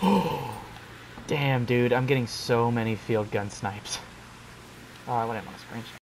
Damn, dude, I'm getting so many field gun snipes. Oh, I wouldn't want to screenshot.